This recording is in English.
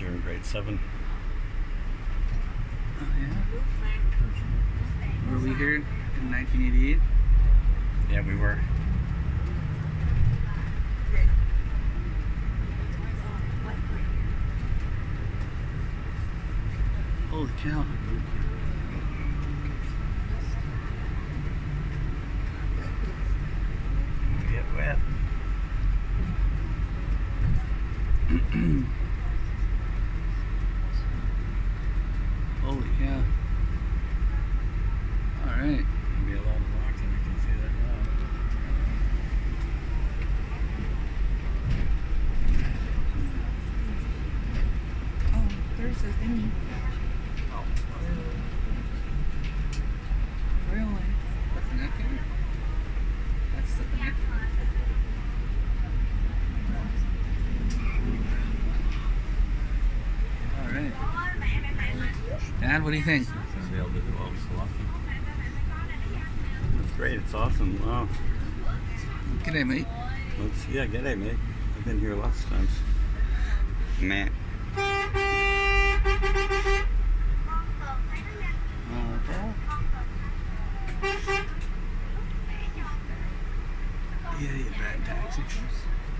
you're in grade 7. Oh yeah? Were we here in 1988? Yeah, we were. Holy cow. Get wet. Holy cow. Alright. There'll be a lot of rocks and you can see that now. Oh, there's a thingy. Really? The funicular? That's the funicular. Alright. Dad, what do you think? Sailed it well, so lucky. That's great, it's awesome. Wow. G'day, mate. Yeah, g'day, mate. I've been here lots of times. Man. Yeah, you bad taxi.